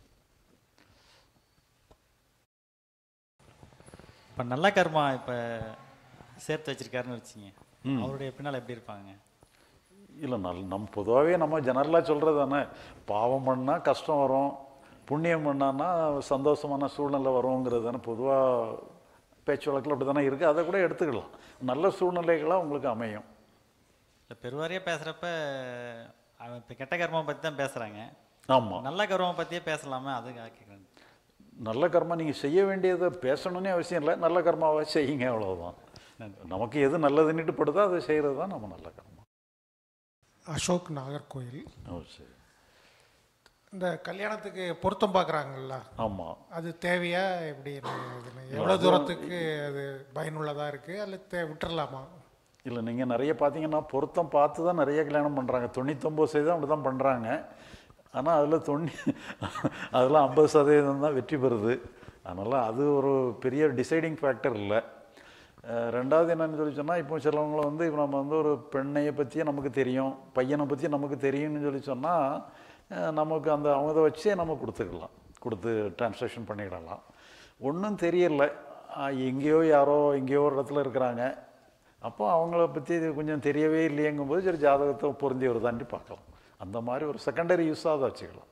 இப்போ நல்ல கர்மா இப்போ சேர்த்து வச்சிருக்காருன்னு வச்சுங்க, அவருடைய பின்னால் எப்படி இருப்பாங்க? இல்லை நல் நம் பொதுவாகவே நம்ம ஜெனரலாக சொல்கிறது தானே, பாவம் பண்ணால் கஷ்டம் வரும், புண்ணியம் பண்ணான்னா சந்தோஷமான சூழ்நிலை வருங்கிறது தானே பொதுவாக பேச்சு வழக்கில் அப்படி தானே இருக்குது. அதை கூட எடுத்துக்கலாம். நல்ல சூழ்நிலைகளாக உங்களுக்கு அமையும். இல்லை பெருவாரியாக பேசுகிறப்ப அவன் இப்போ கெட்ட கர்மா பற்றி தான் பேசுகிறாங்க. ஆமாம், நல்ல கர்மா பற்றியே பேசலாமே, அது கேட்குறேன். நல்ல கர்மா நீங்கள் செய்ய வேண்டியதை பேசணும்னே அவசியம் இல்லை, நல்ல கர்மாவை செய்யுங்க, அவ்வளோதான். நமக்கு எது நல்லதுன்னுட்டு படுதோ அதை செய்கிறது தான் நம்ம நல்ல கர்மா. அசோக் நாகர்கோயில். ஓ சரி. இந்த கல்யாணத்துக்கு பொருத்தம் பார்க்குறாங்கல்ல, ஆமாம், அது தேவையா எப்படி இதுன்னு எவ்வளோ தூரத்துக்கு அது பயனுள்ளதாக இருக்குது அல்ல தே விட்டுறலாமா? இல்லை நீங்கள் நிறைய பார்த்தீங்கன்னா பொருத்தம் பார்த்து தான் நிறைய கல்யாணம் பண்ணுறாங்க. தொண்ணூத்தொம்பது சதவீதம் அப்படி தான் பண்ணுறாங்க. ஆனால் அதில் தொண்ணூ அதில் ஐம்பது சதவீதம் தான் வெற்றி பெறுது. அதனால் அது ஒரு பெரிய டிசைடிங் ஃபேக்டர் இல்லை. அஹ் ரெண்டாவது என்னன்னு சொல்லி சொன்னால், இப்போ சிலவங்களை வந்து இப்போ நம்ம வந்து ஒரு பெண்ணையை பற்றியே நமக்கு தெரியும், பையனை பற்றி நமக்கு தெரியும்னு சொல்லி சொன்னால் நமக்கு அந்த அவங்க இதை வச்சே நம்ம கொடுத்துக்கலாம், கொடுத்து டிரான்சாக்ஷன் பண்ணிக்கிடலாம். ஒன்றும் தெரியல, எங்கேயோ யாரோ எங்கேயோ ஒரு இடத்துல இருக்கிறாங்க, அப்போ அவங்கள பற்றி இது கொஞ்சம் தெரியவே இல்லையங்கும்போது சரி ஜாதகத்தை பொருந்தி வருதாண்டி பார்க்கலாம். அந்த மாதிரி ஒரு செகண்டரி யூஸாக அதை வச்சுக்கலாம்.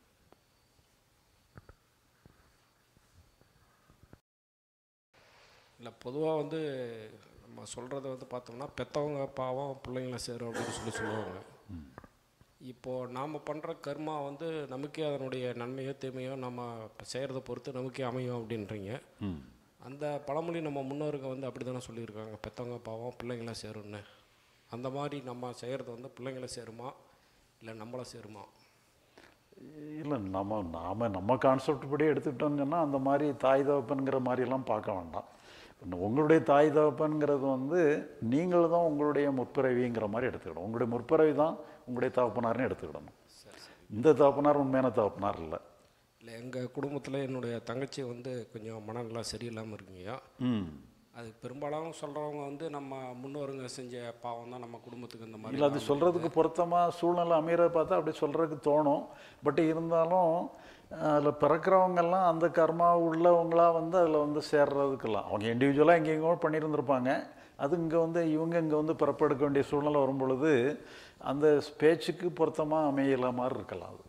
இல்லை பொதுவாக வந்து நம்ம சொல்கிறத வந்து பார்த்தோம்னா பெற்றவங்க பாவம் பிள்ளைங்கள சேரும் அப்படின்னு சொல்லி சொல்லுவாங்க. இப்போது நாம் பண்ணுற கர்மா வந்து நமக்கே அதனுடைய நன்மையோ தீமையோ நம்ம செய்கிறத பொறுத்து நமக்கே அமையும் அப்படின்றீங்க. அந்த பழமொழி நம்ம முன்னோருங்க வந்து அப்படி தானே சொல்லியிருக்காங்க, பெற்றவங்க பாவம் பிள்ளைங்கள சேரும்னு. அந்த மாதிரி நம்ம செய்கிறது வந்து பிள்ளைங்கள சேருமா இல்லை நம்மளை சேருமா? இல்லை, நம்ம நாம் நம்ம கான்செப்ட் படி எடுத்துக்கிட்டோம்னு சொன்னால் அந்த மாதிரி தாய் தகப்பனுங்கிற மாதிரிலாம் பார்க்க வேண்டாம். உங்களுடைய தாய் தகப்பனுங்கிறது வந்து நீங்கள் தான் உங்களுடைய முற்பிறவிங்கிற மாதிரி எடுத்துக்கிடணும். உங்களுடைய முற்பிறவி தான் உங்களுடைய தகப்பனார்னு எடுத்துக்கிடணும். இந்த தகப்பனார் உண்மையான தகப்பனார் இல்லை. இல்லை எங்கள் குடும்பத்தில் என்னுடைய தங்கச்சி வந்து கொஞ்சம் மனநலம் சரியில்லாமல் இருக்குங்கய்யா. ம் அது பெரும்பாலும் சொல்கிறவங்க வந்து நம்ம முன்னோருங்க செஞ்ச பாவம் தான் நம்ம குடும்பத்துக்கு இந்த மாதிரி. இல்லை, அது சொல்கிறதுக்கு பொருத்தமாக சூழ்நிலை அமைகிறத பார்த்தா அப்படி சொல்கிறதுக்கு தோணும். பட் இருந்தாலும் அதில் பிறக்கிறவங்கெல்லாம் அந்த கர்மா உள்ளவங்களாக வந்து அதில் வந்து சேர்றதுக்கெல்லாம் அவங்க இண்டிவிஜுவலாக எங்கெங்கோ பண்ணியிருந்திருப்பாங்க. அது இங்கே வந்து இவங்க இங்கே வந்து பிறப்பெடுக்க வேண்டிய சூழ்நிலை வரும் பொழுது அந்த பேச்சுக்கு பொருத்தமாக அமையல மாதிரி இருக்கலாம். அது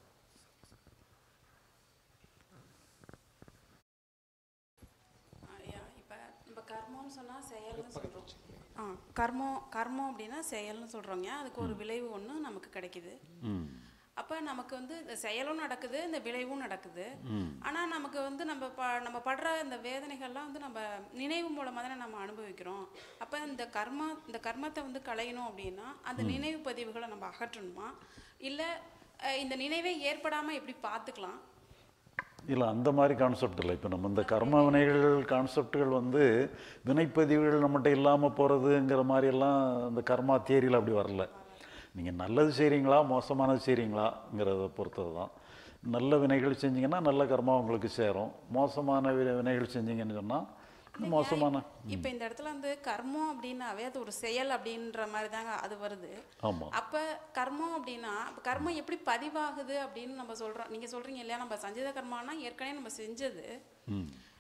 ஆ கர்மம் கர்மம் அப்படின்னா செயல்னு சொல்கிறோங்க. அதுக்கு ஒரு விளைவு ஒன்று நமக்கு கிடைக்குது. அப்போ நமக்கு வந்து இந்த செயலும் நடக்குது, இந்த விளைவும் நடக்குது. ஆனால் நமக்கு வந்து நம்ம ப நம்ம படுற இந்த வேதனைகள்லாம் வந்து நம்ம நினைவு மூலமாக தானே நம்ம அனுபவிக்கிறோம். அப்போ இந்த கர்மா இந்த கர்மத்தை வந்து களையணும் அப்படின்னா அந்த நினைவு பதிவுகளை நம்ம அகற்றணுமா, இல்லை இந்த நினைவே ஏற்படாமல் எப்படி பார்த்துக்கலாம்? இல்லை, அந்த மாதிரி கான்செப்ட் இல்லை. இப்போ நம்ம இந்த கர்ம வினைகள் கான்செப்டுகள் வந்து வினைப்பதிவுகள் நம்மகிட்ட இல்லாமல் போகிறதுங்கிற மாதிரியெல்லாம் இந்த கர்மா தியரியில் அப்படி வரல. நீங்கள் நல்லது செய்கிறீங்களா மோசமானது செய்கிறீங்களாங்கிறத பொறுத்தது தான். நல்ல வினைகள் செஞ்சீங்கன்னா நல்ல கர்மா உங்களுக்கு சேரும், மோசமான வினைகள் செஞ்சீங்கன்னு சொன்னால் மோசமான. இப்போ இந்த இடத்துல வந்து கர்மம் அப்படின்னாவே அது ஒரு செயல் அப்படின்ற மாதிரி தாங்க அது வருது. ஆமாம். அப்போ கர்மம் அப்படின்னா கர்மம் எப்படி பதிவாகுது அப்படின்னு நம்ம சொல்கிறோம். நீங்கள் சொல்கிறீங்க இல்லையா, நம்ம சஞ்சித கர்மானா ஏற்கனவே நம்ம செஞ்சது.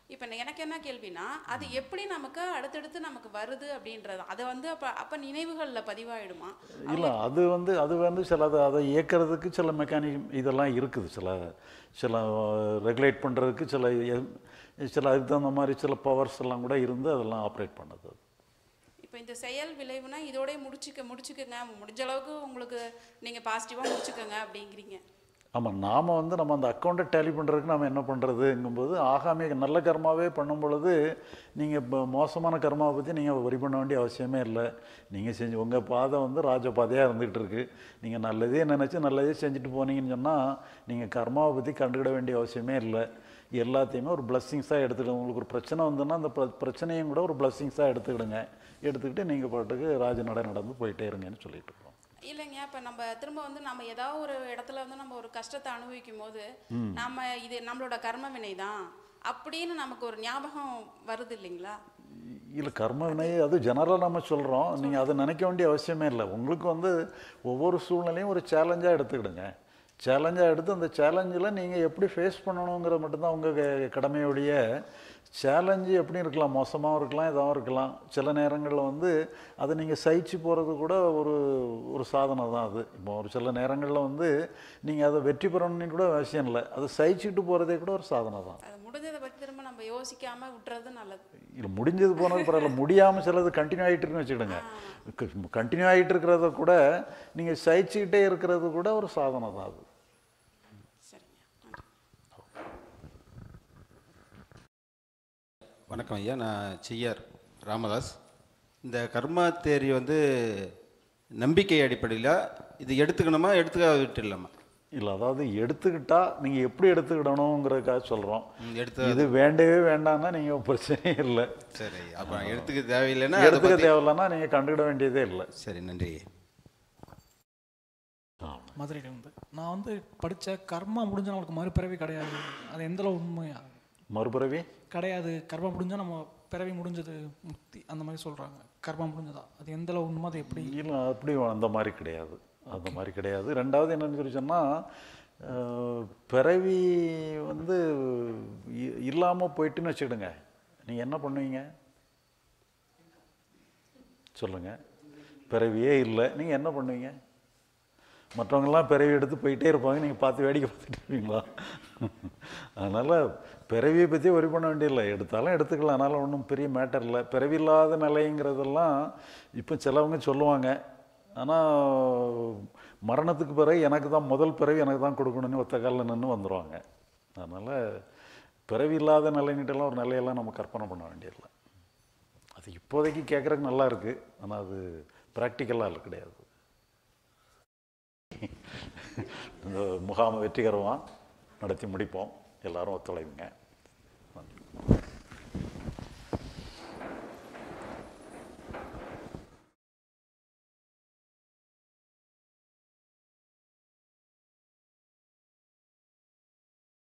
இப்போ எனக்கு என்ன கேள்வினா அது எப்படி நமக்கு அடுத்தடுத்து நமக்கு வருது அப்படின்றது அதை வந்து அப்போ அப்போ நினைவுகளில் பதிவாயிடுமா? இல்லை, அது வந்து அது வந்து சில அதை அதை இயக்கிறதுக்கு சில மெக்கானிசம் இதெல்லாம் இருக்குது. சில சில ரெகுலேட் பண்ணுறதுக்கு சில சில அதுக்கு தகுந்த மாதிரி சில பவர்ஸ் எல்லாம் கூட இருந்து அதெல்லாம் ஆப்ரேட் பண்ணுது. இப்போ இந்த செயல் விளைவுனா இதோடய முடிச்சுக்க முடிச்சுக்கோங்க முடிஞ்ச அளவுக்கு உங்களுக்கு நீங்கள் பாசிட்டிவாக முடிச்சுக்கோங்க அப்படிங்கிறீங்க. ஆமாம், நாம் வந்து நம்ம அந்த அக்கௌண்ட்டை டேலி பண்ணுறதுக்கு நம்ம என்ன பண்ணுறதுங்கும்போது ஆகாமே நல்ல கர்மாவே பண்ணும் பொழுது நீங்கள் இப்போ மோசமான கர்மாவை பற்றி நீங்கள் வரி பண்ண வேண்டிய அவசியமே இல்லை. நீங்கள் செஞ்சு உங்கள் பாதை வந்து ராஜ பாதையாக இருந்துகிட்டு இருக்கு. நீங்கள் நல்லதே நினச்சி நல்லதே செஞ்சுட்டு போனீங்கன்னு சொன்னால் நீங்கள் கர்மாவை பற்றி கண்டுக்கிட வேண்டிய அவசியமே இல்லை. எல்லாத்தையுமே ஒரு பிளஸ்ஸிங்ஸாக எடுத்துக்கிடுங்க. உங்களுக்கு ஒரு பிரச்சனை வந்துன்னா அந்த பிரச்சனையும் கூட ஒரு பிளஸ்ஸிங்ஸாக எடுத்துக்கிடுங்க. எடுத்துக்கிட்டு நீங்கள் பாட்டுக்கு ராஜ நட நடந்து போயிட்டே இருங்கன்னு சொல்லிட்டு இருக்கோம். இல்லைங்க, இப்போ நம்ம திரும்ப வந்து நம்ம ஏதாவது ஒரு இடத்துல வந்து நம்ம ஒரு கஷ்டத்தை அனுபவிக்கும் போது நம்ம இது நம்மளோட கர்ம வினை தான் அப்படின்னு நமக்கு ஒரு ஞாபகம் வருது இல்லைங்களா? இல்லை, கர்ம வினை அது ஜெனரலாக நம்ம சொல்கிறோம். நீங்கள் அதை நினைக்க வேண்டிய அவசியமே இல்லை. உங்களுக்கு வந்து ஒவ்வொரு சூழ்நிலையும் ஒரு சேலஞ்சாக எடுத்துக்கிடுங்க. சேலஞ்சாக எடுத்து அந்த சேலஞ்சில் நீங்கள் எப்படி ஃபேஸ் பண்ணணுங்கிறது மட்டும்தான் உங்கள் கடமையோடைய. சேலஞ்சு எப்படி இருக்கலாம், மோசமாகவும் இருக்கலாம், இதாகவும் இருக்கலாம். சில நேரங்களில் வந்து அதை நீங்கள் சகிச்சு போகிறது கூட ஒரு ஒரு சாதனை தான் அது. இப்போ ஒரு சில நேரங்களில் வந்து நீங்கள் அதை வெற்றி பெறணும்னு கூட அவசியம் இல்லை. அதை சகிச்சுட்டு போகிறதே கூட ஒரு சாதனை தான். அது முடிஞ்சதை பற்றி திரும்ப நம்ம யோசிக்காமல் விட்டுறது நல்லது. இல்லை, முடிஞ்சது போனது பரவாயில்ல, முடியாமல் சிலது கண்டினியூ ஆகிட்டு இருக்குன்னு வச்சுக்கிடுங்க. கண்டினியூ ஆகிட்டு இருக்கிறத கூட நீங்கள் சகிச்சுக்கிட்டே இருக்கிறது கூட ஒரு சாதனை தான் அது. வணக்கம் ஐயா, நான் செய்யார் ராமதாஸ். இந்த கர்மா தேரி வந்து நம்பிக்கை அடிப்படையில் இது எடுத்துக்கணுமா எடுத்துக்க விட்டுடலாமா? இல்லை, அதாவது எடுத்துக்கிட்டால் நீங்கள் எப்படி எடுத்துக்கிடணுங்கிறதுக்காக சொல்கிறோம். எடுத்து இது வேண்டவே வேண்டாம்னா நீங்கள் பிரச்சனையே இல்லை. சரி, அப்போ எடுத்துக்க தேவையில்லைன்னா எடுத்துக்க தேவையில்லைன்னா நீங்கள் கண்டுக்கிட வேண்டியதே இல்லை. சரி, நன்றி. மதுரையில் வந்து நான் வந்து படித்த கர்மா முடிஞ்ச நம்மளுக்கு மறுபிறவி கிடையாது, அது எந்தளவு உண்மையா? மறுபிறவி கிடையாது, கர்மா முடிஞ்சால் நம்ம பிறவி முடிஞ்சது முக்தி அந்த மாதிரி சொல்கிறாங்க. கர்மா முடிஞ்சதா அது எந்தளவு உண்மை? அது எப்படி? இல்லை, அப்படி அந்த மாதிரி கிடையாது. அந்த மாதிரி கிடையாது. ரெண்டாவது என்னன்னு சொல்லி சொன்னால் பிறவி வந்து இல்லாமல் போயிட்டுன்னு வச்சுக்கிடுங்க, நீங்கள் என்ன பண்ணுவீங்க சொல்லுங்கள்? பிறவியே இல்லை, நீங்கள் என்ன பண்ணுவீங்க? மற்றவங்கெல்லாம் பிறவி எடுத்து போயிட்டே இருப்பாங்க, நீங்கள் பார்த்து வேடிக்கை பார்த்துட்டு இருப்பீங்களா? அதனால் பிறவியை பற்றி ஒரி பண்ண வேண்டியதில்லை. எடுத்தாலும் எடுத்துக்கலாம், அதனால் ஒன்றும் பெரிய மேட்டர் இல்லை. பிறவி இல்லாத நிலைங்கிறதெல்லாம் இப்போ சிலவங்க சொல்லுவாங்க. ஆனால் மரணத்துக்கு பிறகு எனக்கு தான் முதல் பிறவி எனக்கு தான் கொடுக்கணும்னு ஒத்த காலில் நின்று வந்துடுவாங்க. அதனால் பிறவி இல்லாத நிலைன்னுட்டெல்லாம் ஒரு நிலையெல்லாம் நம்ம கற்பனை பண்ண வேண்டியதில்லை. அது இப்போதைக்கு கேட்குறதுக்கு நல்லா இருக்குது, ஆனால் அது ப்ராக்டிக்கலாக இல்லை, கிடையாது. இந்த முகாமை வெற்றிகரமாக நடத்தி முடிப்போம். எல்லாரும் ஒத்துழைங்க.